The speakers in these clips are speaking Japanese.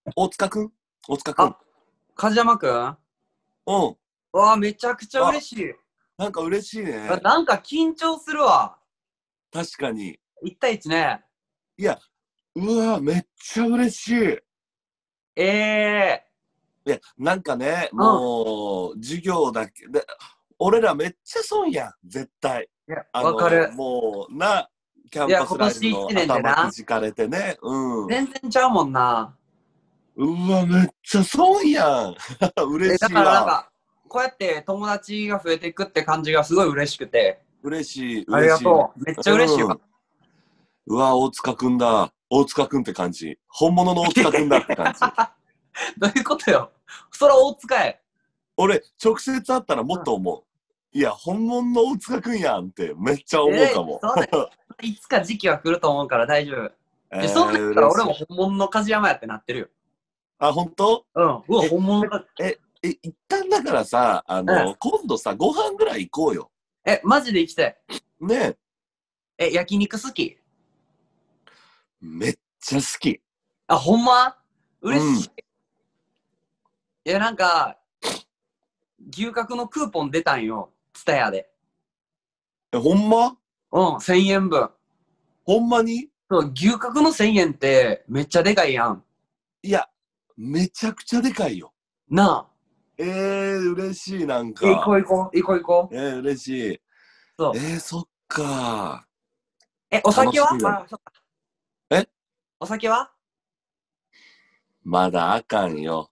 大塚くん大塚くん。 あ、梶山くん。 うん。 わあ、めちゃくちゃあ、 嬉しい。 なんか嬉しいね。 なんか緊張するわ。 確かに。 1対1ね。 いや、うわ、めっちゃ嬉しい。 ええいや、なんかね、 ー。うん。 もう、授業だけで、俺らめっちゃ損やん、絶対。 いや、わかる。 もう、キャいや、 ンパス今年ライフの 1年でな。 頭くじかれてね。うん。 全然ちゃうもんな。 うわ、めっちゃ損やん。嬉だしいわ。 からなんか、こうやって友達が増えていくって感じがすごい嬉しくて。 嬉しい、 あり嬉しい。 がとう。めっちゃ嬉しいわ。 うん。うわ、大塚くんだ。大塚くんって感じ。本物の大塚くんだって感じ。 どういうことよ。そら大塚へ。 俺、直接会ったらもっと思う。いや、本物の大塚くんやんってめっちゃ思うかも。 そうだよ。いつか時期は来ると思うから大丈夫。そんなんやったら俺も嬉しい。 本物の梶山やってなってるよ。 あ、本当？ うん。うわ、 え、 本物か。 一旦だからさ、 うん。 今度さ、ご飯ぐらい行こうよ。 マジで行きたい。 ね焼肉好き？ めっちゃ好き。 あ、ほんま？嬉しい。 うん。 なんか、牛角のクーポン出たんよ。ツタヤで。 ほんま？ うん、1000円分。 ほんまに？ そう、牛角の1000円ってめっちゃでかいやん。 いや、めちゃくちゃでかいよ。 なあ。 嬉しい、なん行こか。 う行こう、行こう行こう。 嬉しい。 そう。 そっか。 お酒は？ 楽しみだ。 あ、そっか。 えお酒は？ まだあかんよ。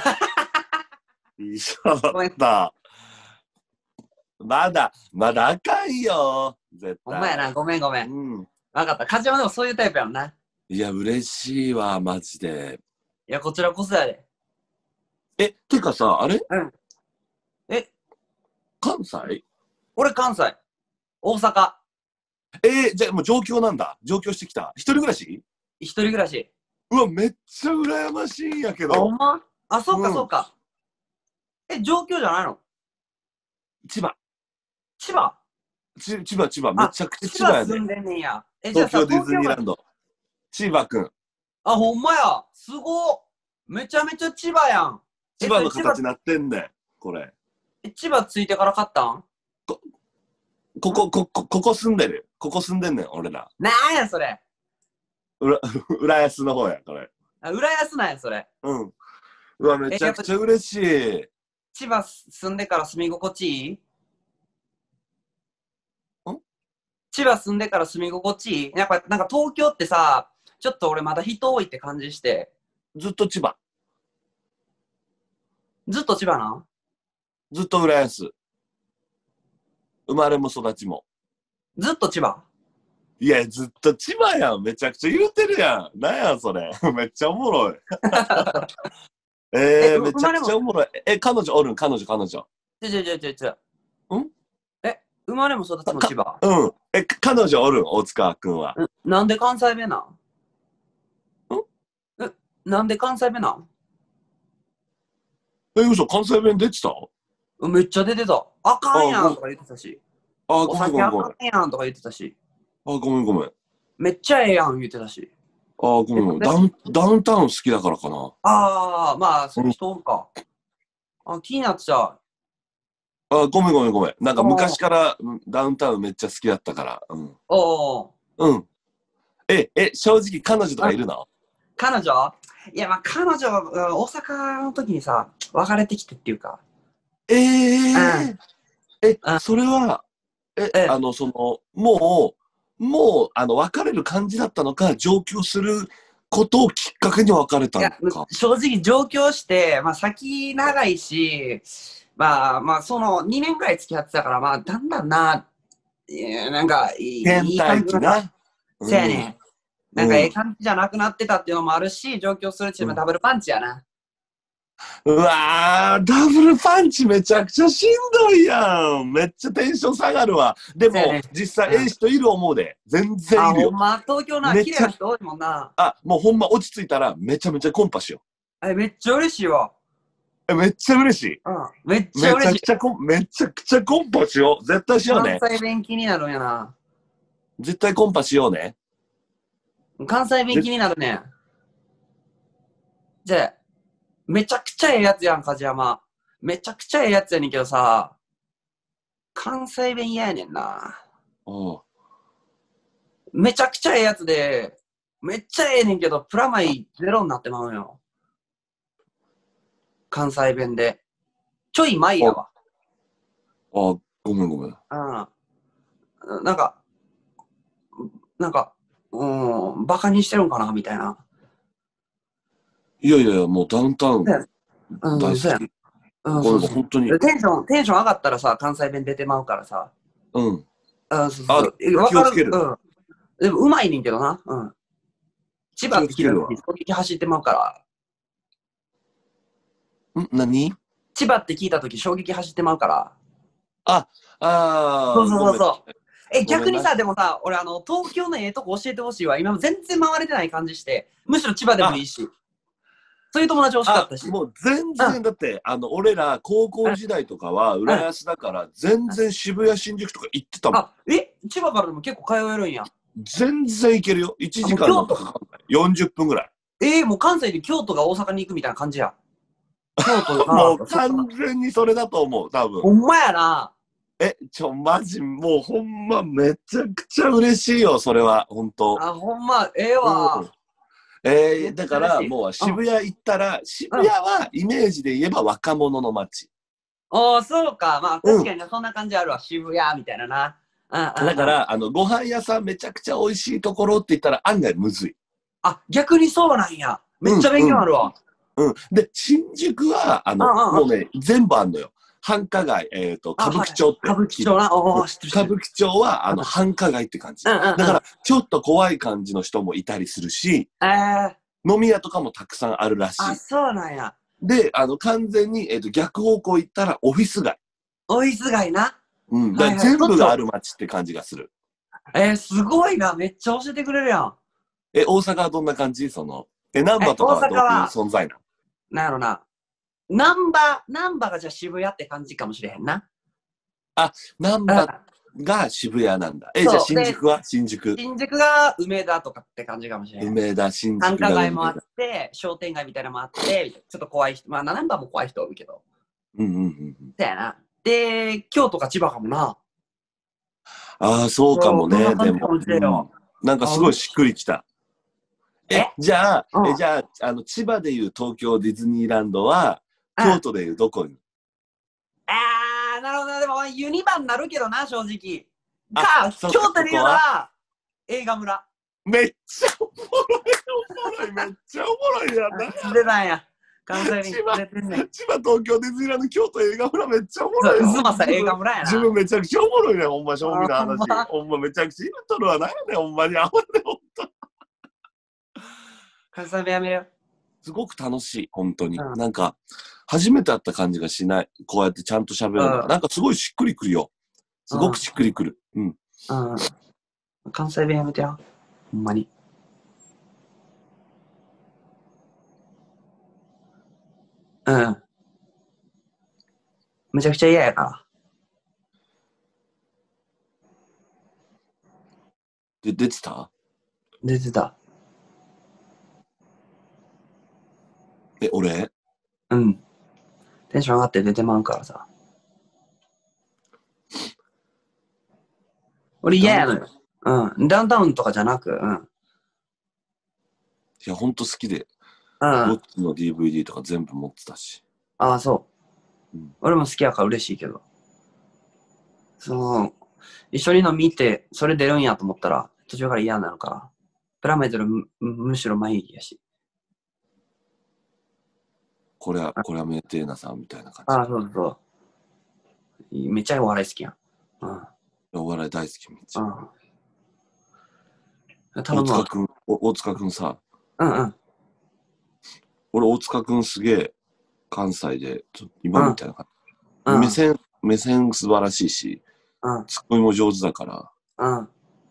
一緒だっごめん。 た。まだあかんよ。絶対。 ほんまやな、ごめんごめん。 うん。 わかった。梶山でもそういうタイプやんな。 いや、嬉しいわ、マジで。 いや、こちらこそやで。 てかさ、あれうん。え、 関西？ 俺関西。大阪。 じゃあもう上京なんだ。上京してきた。一人暮らし？ 一人暮らし。 うわ、めっちゃ羨ましいんやけあ、ほんど。 ま？あ、そうかうん。 そうか。上京じゃないの？ 千葉。 千葉？ 千葉。めあ、 ちゃくちゃ千千葉やで。 葉住んでんねんや。じゃあさ、 東京ディ東京が、 ズニーランド。千葉くん。 あ、ほんまや。すごっ。めちゃめちゃ千葉やん。 千葉のそれ形になってんねん。これ。 千葉ついてから買ったん？ ここ住んでる。ここ住んでんねん、俺ら。 なんやそれ。 浦安の方や、これ。 あ、浦安なんやそれ。 うん。うわ、めちゃくちゃ嬉しい。 千葉住んでから住み心地いい？千葉住んでから住み心地いい？やっぱなんか東京ってさ、ちょっと俺まだ人多いって感じして。 ずっと千葉。 ずっと千葉なん？ ずっと浦安。生まれも育ちも。 ずっと千葉？ いや、ずっと千葉やん。めちゃくちゃ言うてるやん。なんやそれ。めっちゃおもろい。めちゃくちゃおもろい。彼女おるん？彼女。 ちょ。 ん生まれも育ちも千葉？ うん。彼女おるん？大塚くんは。 なんで関西弁なん？ んなんで関西弁なん？ 嘘、関西弁出てた？ めっちゃ出てた。あかんやんとか言ってたし。おごめん酒あかんやんとか言ってたし。 ごめん。 めっちゃええやん言ってたし。 ごめん。ダウンタウン好きだからかな。 まあ、そういう人おるか。気になってた。 ごめん。なんか昔からダウンタウンめっちゃ好きだったから。うん。うん。正直彼女とかいるの？ 彼女？いや、まあ、彼女は大阪の時にさ、別れてきてっていうか。 それは、もう、別れる感じだったのか、上京することをきっかけに別れたのか。 正直上京して、まあ、先長いし、まあ、その2年くらい付き合ってたから、まあ、だんだんな、なんか、いい感じな。せやねん。なんか、ええ感じじゃなくなってたっていうのもあるし、上京するチームダブルパンチやな。 うわー、ダブルパンチめちゃくちゃしんどいやん。めっちゃテンション下がるわ。でも、実際人いる思うで。全然いるよ。 ほんま、東京な、綺麗な人多いもんな。 もうほんま落ち着いたらめちゃめちゃコンパしよう。めっちゃ嬉しいわ。 めっちゃ嬉しい。 めっちゃ嬉しい。 めちゃくちゃコンパしよう。絶対しようね。 関西弁気になるんやな。 絶対コンパしようね。 関西弁気になるね。 じゃあ、めちゃくちゃええやつやん、梶山。めちゃくちゃええやつやねんけどさ、関西弁嫌やねんな。めちゃくちゃええやつで、めっちゃええねんけど、プラマイゼロになってまうよ。関西弁で。ちょい前やわ。 ごめん。 うん。なんか、バカにしてるんかなみたいな。 いや、もうダウンタウン大そうや。 好き。 そうそう。 本当に。 テンション上がったらさ、関西弁出てまうからさ。 うん。 そう。わかる。 気をつける。 でも、うまいねんけどな。千葉って聞いた時、衝撃走ってまうから。 何？ 千葉って聞いた時、衝撃走ってまうから。そう。逆にさ、でもさ、俺、東京のええとこ教えてほしいわ。今も全然回れてない感じして、むしろ千葉でもいいし。そういう友達欲しかったし。 もう全然、だって、俺ら高校時代とかは浦安だから、全然渋谷、新宿とか行ってたもん。 千葉からでも結構通えるんや。 全然行けるよ。1時間の40分ぐらい。もう関西で京都が大阪に行くみたいな感じや。京都が。 もう完全にそれだと思う、多分。 ほんまやな。 マジ、もうほんまめちゃくちゃ嬉しいよ、それは、ほんと。 ほんま、ええわ。 だからもう渋谷行ったら、渋谷はイメージで言えば若者の街。 そうか。まあ確かにそんな感じあるわ。渋谷みたいなな。 だから、ご飯屋さんめちゃくちゃ美味しいところって言ったら案外むずい。 逆にそうなんや。めっちゃ勉強あるわ。 で、新宿は、もうね、全部あんのよ。繁華街、歌舞伎町って。 歌舞伎町な。 歌舞伎町は、繁華街って感じ。だから、ちょっと怖い感じの人もいたりするし、飲み屋とかもたくさんあるらしい。 そうなんや。 で、完全に、逆方向行ったらオフィス街。 オフィス街な。 全部がある街って感じがする。 すごいな。めっちゃ教えてくれるやん。 大阪はどんな感じ？難波とかはどういう存在なの？ なんやろな。難波がじゃあ渋谷って感じかもしれへんな。 難波が渋谷なんだ。じゃあ新宿は？新宿が梅田とかって感じかもしれへん。 梅田、新宿。 繁華街もあって、商店街みたいなのもあって、ちょっと怖い人、難波も怖い人おるけど。そうやな。で、京都か千葉かもな。 そうかもね、でも。なんかすごいしっくりきた。じゃあ、千葉でいう東京ディズニーランドは、京都でいうどこに？ なるほど。でもユニバになるけどな、正直。京都でいうのは映画村。 めっちゃおもろい。めっちゃおもろいやな。 出たんや。関西弁出てんねん。 千葉、東京ディズニーランド、京都映画村めっちゃおもろい。 渦政映画村やな。 自分めちゃくちゃおもろいね、ほんま、正味の話。ほんまめちゃくちゃ言うとるわ。なんやねん、ほんまに。あほんね、ほんと。 関西弁やめよ。 すごく楽しい、本当に。なんか、初めて会った感じがしない。こうやってちゃんと喋るの。なんかすごいしっくりくるよ。すごくしっくりくる。 関西弁やめてよ。ほんまに。むちゃくちゃ嫌やから。 出てた？ 出てた。 俺？ テンション上がって出てまうからさ。俺嫌やのよ。ダウンタウンとかじゃなく、 いや、ほんと好きで。ゴッチの DVD とか全部持ってたし。 そう。俺も好きやから嬉しいけど。一緒にの見て、それ出るんやと思ったら、途中から嫌になるから。プラメートルむしろ前行きやし。 これはメーテーナさんみたいな感じ。 そう。めっちゃお笑い好きやん。 お笑い大好きめっちゃ。大塚くんさ。俺、大塚くんすげえ、関西で、今みたいな感じ。目線素晴らしいし、ツッコミも上手だから、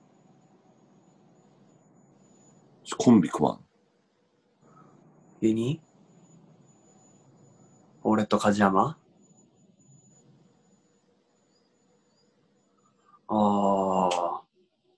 コンビ組まん。 俺と梶山？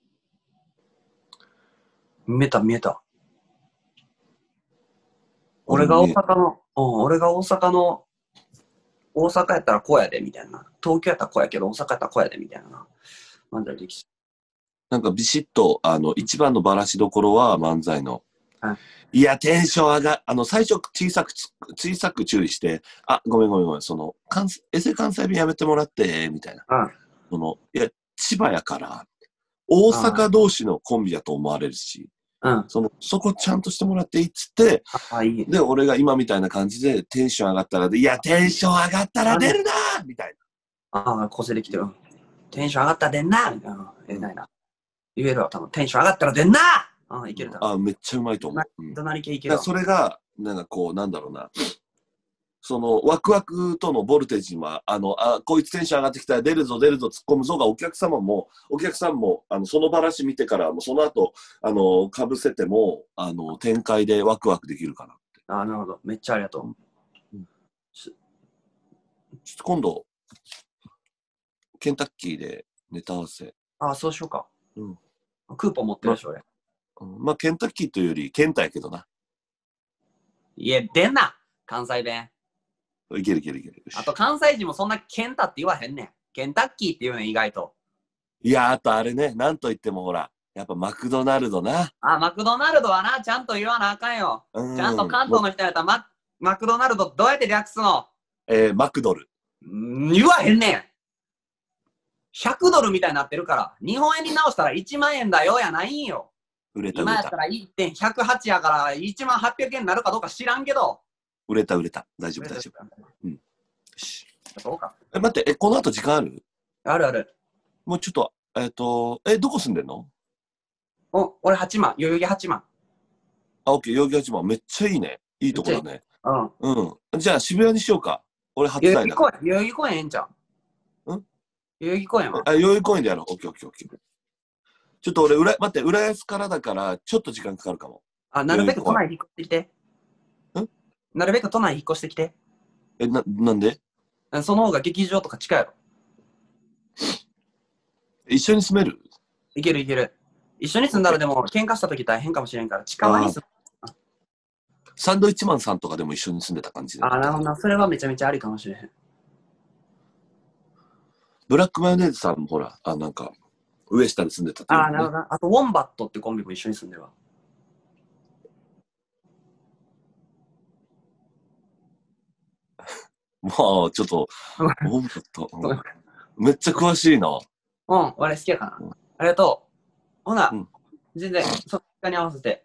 見えた。 俺が大阪の、大阪やったらこうやで、みたいな。東京やったらこうやけど、大阪やったらこうやで、みたいな。漫才できなんかビシッと、一番のバラしどころは漫才の。 はい、 いや、テンション上が、最初小さく注意して、あ、ごめん、エセ関西弁やめてもらって、みたいな。いや、千葉やから、大阪同士のコンビだと思われるし、そこちゃんとしてもらっていいっつって、で、俺が今みたいな感じでテンション上がったらいや、テンション上がったら出るなーみたいな。個性できてる。テンション上がったら出んなみたいな。ないな。言えるわ、多分。テンション上がったら出んないけるだ。 めっちゃうまいと思う。 怒鳴り系いける。 それが、なんかこう、なんだろうな。そのワクワクとのボルテージは、こいつテンション上がってきたら出るぞ、突っ込むぞがお客さんも、そのバラシ見てから、もうその後、かぶせても、展開でワクワクできるかなって。 なるほど。めっちゃありがとう。 ちょっと今度、ケンタッキーでネタ合わせ。 そうしようか。クーポン持ってるでしょ、俺。 まあ、ケンタッキーというより、ケンタやけどな。 いや、出んな関西弁。 いける。 あと関西人もそんなケンタって言わへんねん。ケンタッキーって言うねん、意外と。 いや、あとあれね、なんといってもほら、やっぱマクドナルドな。 マクドナルドはな、ちゃんと言わなあかんよ。ちゃんと関東の人やったらマクドナルドどうやって略すの？ マクドル。 言わへんねん。100ドルみたいになってるから、日本円に直したら1万円だよやないんよ。今やったら 1.108 やから1万800円になるかどうか知らんけど。 売れた。大丈夫。 そうか。 待って、この後時間ある？ ある。 もうちょっと、どこ住んでんの？ 俺8万。代々木8万。 オッケー、代々木8万。めっちゃいいね。いいとこだね。じゃあ渋谷にしようか。俺初台だ。 代々木公園ええんちゃう？代々木公園は？ 代々木公園でやろう。オッケー。ちょっと俺、待って、浦安からだから、ちょっと時間かかるかも。 なるべく都内引っ越してきて。なるべく都内引っ越してきて。 なんで？ その方が劇場とか近いやろ。 一緒に住める？ いける。一緒に住んだらでも、喧嘩した時大変かもしれんから、近場に住む。 サンドイッチマンさんとかでも一緒に住んでた感じで。 なるほどな。それはめちゃめちゃありかもしれへん。 ブラックマヨネーズさんもほら、なんか、上下に住んでたっていう、ね。 なるほど。あと、ウォンバットってコンビも一緒に住んでるわ。 まあ、ちょっと、ウォンバット、めっちゃ詳しいな。 俺好きやからな。ありがとう。ほな、全然、そっちに合わせて。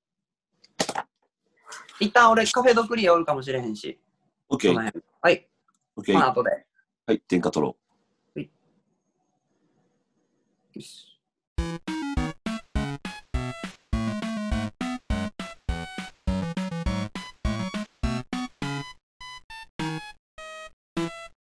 一旦俺カフェドクリアおるかもしれへんし。 OK。 はい。 OK。 この後で。 はい、天下取ろう。 はい。よし。